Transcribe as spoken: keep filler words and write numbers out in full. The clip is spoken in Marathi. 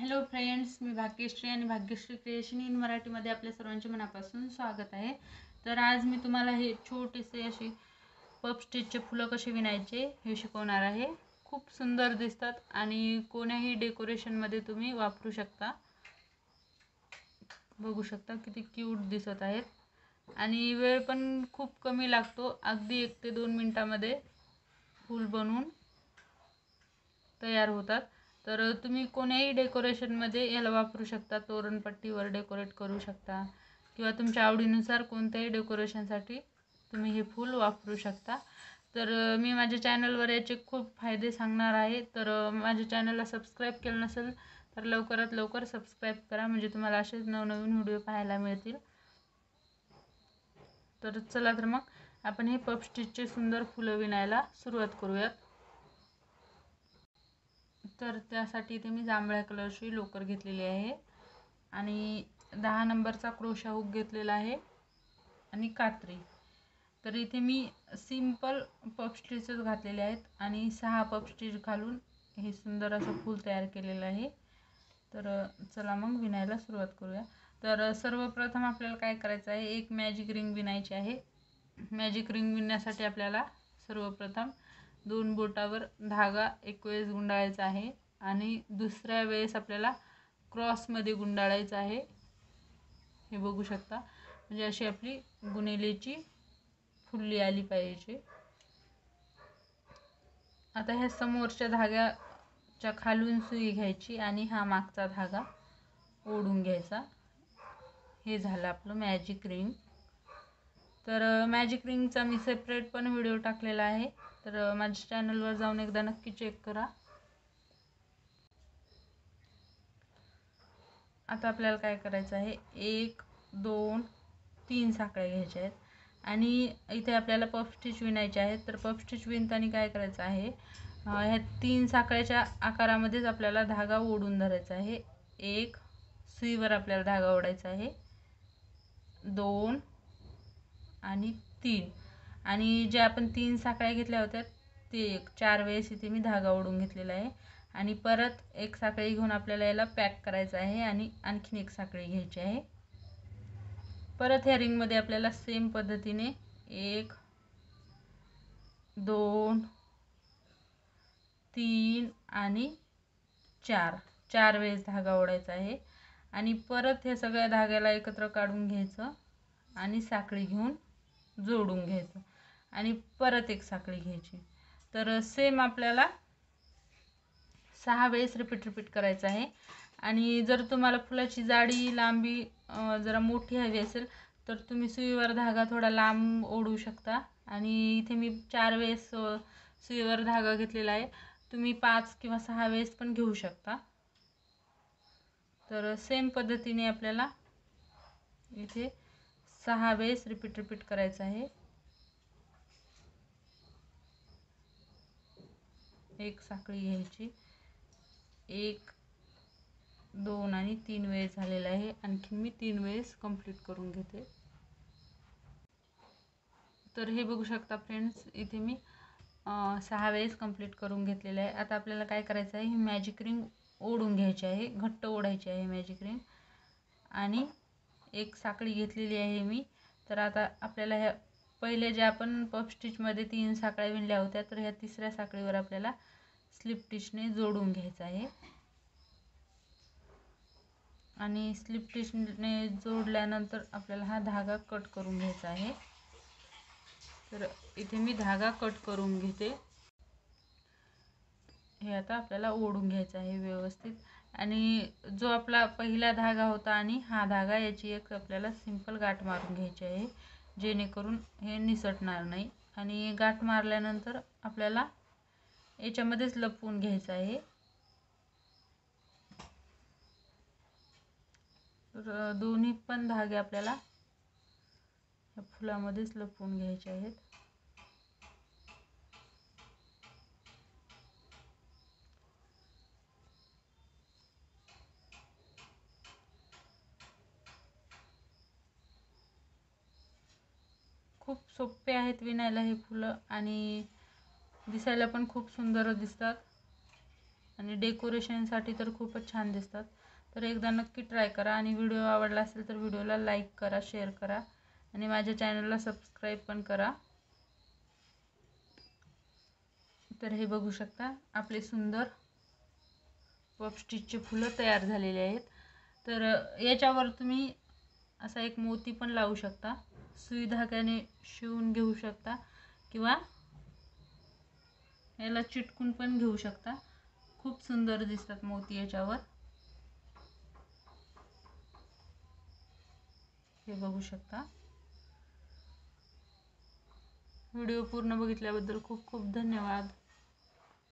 हॅलो फ्रेंड्स, मी भाग्यश्री आणि भाग्यश्री क्रिएशन इन मराठीमध्ये आपल्या सर्वांचे मनापासून स्वागत आहे। तर आज मी तुम्हाला हे छोटेसे असे पफ स्टिचचे फुलं कसे विणायचे हे शिकवणार आहे। खूप सुंदर दिसतात आणि कोण्याही डेकोरेशनमध्ये तुम्ही वापरू शकता। बघू शकता किती क्यूट दिसत आहेत आणि वेळ पण खूप कमी लागतो। अगदी एक ते दोन मिनिटांमध्ये फूल बनवून तयार होतात। तर तुम्ही कोण्याही डेकोरेशनमध्ये याला वापरू शकता। तोरणपट्टीवर डेकोरेट करू शकता किंवा तुमच्या आवडीनुसार कोणत्याही डेकोरेशनसाठी तुम्ही हे फूल वापरू शकता। तर मी माझ्या चॅनलवर याचे खूप फायदे सांगणार आहे। तर माझ्या चॅनलला सबस्क्राईब केलं नसेल तर लवकरात लवकर सबस्क्राईब करा, म्हणजे तुम्हाला असेच नवनवीन व्हिडिओ पाहायला मिळतील। तर चला तर मग आपण हे पफ स्टिचचे सुंदर फुलं विणायला सुरुवात करूयात। तर त्यासाठी इथे मी जांभळ्या कलरची लोकर घेतलेली आहे आणि दहा नंबरचा क्रोशा हुक घेतलेला आहे आणि कात्री। तर इथे मी सिंपल पफ स्टिचेस घातलेले आहेत आणि सहा पफ स्टिच घालून हे सुंदर असं फूल तयार केलेलं आहे। तर चला मग विणायला सुरुवात करूया। तर सर्वप्रथम आपल्याला काय करायचं आहे, एक मॅजिक रिंग विणायची आहे। मॅजिक रिंग विणण्यासाठी आपल्याला सर्वप्रथम दोन बोटावर धागा एक वेळेस गुंडाळायचा आहे आणि दुसऱ्या वेळेस आपल्याला क्रॉसमध्ये गुंडाळायचा आहे। हे बघू शकता, म्हणजे अशी आपली गुणेलेची फुल्ली आली पाहिजे। आता ह्या समोरच्या धाग्याच्या खालून सुई घ्यायची आणि हा मागचा धागा ओढून घ्यायचा। हे झालं आपलं मॅजिक रिंग। तर मॅजिक रिंगचा मी सेपरेट पण व्हिडिओ टाकलेला आहे, तर माझ्या चॅनलवर जाऊन एकदा नक्की चेक करा। आता आपल्याला काय करायचं आहे, एक दोन तीन साखळ्या घ्यायच्या आहेत आणि इथे आपल्याला पफ स्टिच विणायचे आहेत। तर पफ स्टिच विणताना काय करायचं आहे, ह्या तीन साखळ्याच्या आकारामध्येच आपल्याला धागा ओढून धरायचा आहे। एक सुईवर आपल्याला धागा ओढायचा आहे, दोन आणि तीन, आणि जे आपण तीन साखळ्या घेतल्या होत्या ते एक चार वेळेस इथे मी धागा ओढून घेतलेला आहे आणि परत एक साखळी घेऊन आपल्याला याला पॅक करायचं आहे आणि आणखीन एक साखळी घ्यायची आहे। परत ह्या रिंगमध्ये आपल्याला सेम पद्धतीने एक दोन तीन आणि चार चार वेळेस धागा ओढायचा आहे आणि परत हे सगळ्या धाग्याला एकत्र काढून घ्यायचं आणि साखळी घेऊन जोडून घ्यायचं आणि परत एक साखळी घ्यायची। तर सेम आपल्याला सहा वेळेस रिपीट रिपीट करायचं आहे। आणि जर तुम्हाला फुलाची जाडी लांबी जरा मोठी हवी असेल तर तुम्ही सुईवर धागा थोडा लांब ओढू शकता आणि इथे मी चार वेळेस सुईवर धागा घेतलेला आहे, तुम्ही पाच किंवा सहा वेळेस पण घेऊ शकता। तर सेम पद्धतीने आपल्याला इथे सहा वेळेस रिपीट रिपीट करायचं आहे। एक साखळी घ्यायची, एक दोन आणि तीन वेळेस झालेला आहे, आणखी मी तीन वेळेस कंप्लीट करून घेते। तर हे बघू शकता फ्रेंड्स, इथे मी सहा वेळेस कंप्लीट करून घेतलेलं आहे। आता आपल्याला काय करायचं आहे, ही मॅजिक रिंग ओढून घ्यायची आहे, घट्ट ओढायची आहे मॅजिक रिंग आणि एक साखळी घेतलेली आहे मी। तर आता आपल्याला ह्या पहिले जे आपण पफ स्टिचमध्ये तीन साखळ्या विणल्या होत्या, तर ह्या तिसऱ्या साखळीवर आपल्याला स्लिप स्टिचने जोडून घ्यायचं आहे आणि स्लिप स्टिचने जोडल्यानंतर आपल्याला हा धागा कट करून घ्यायचा आहे। तर इथे मी धागा कट करून घेते। हे आता आपल्याला ओढून घ्यायचं आहे व्यवस्थित आणि जो आपला पहिला धागा होता आणि हा धागा याची एक आपल्याला सिंपल गाठ मारून घ्यायची आहे, जेणेकरून हे निसटणार नाही। आणि गाठ मारल्यानंतर आपल्याला याच्यामध्येच लपवून घ्यायचं आहे। तर दोन्ही पण धागे आपल्याला या फुलामध्येच लपवून घ्यायचे आहेत। खूप सोपे आहेत विणायला हे फुलं आणि दिसायला पण खूप सुंदर दिसतात। आणि डेकोरेशनसाठी तर खूपच छान दिसतात. तर एकदा नक्की ट्राय करा आणि व्हिडिओ आवडला असेल तर व्हिडिओला लाईक करा, शेअर करा आणि माझ्या चॅनलला सबस्क्राईब पण करा. तर हे बघू शकता आपले सुंदर पफ स्टिचचे फुलं तयार झालेले आहेत. तर याच्यावर तुम्ही असा एक मोती पण लावू शकता, सुई धाग्याने शिवून घेऊ शकता किंवा याला चिटकून पण घेऊ शकता. खूप सुंदर दिसतात मोती याच्यावर. हे बघू शकता. व्हिडिओ पूर्ण बघितल्याबद्दल खूप खूप धन्यवाद.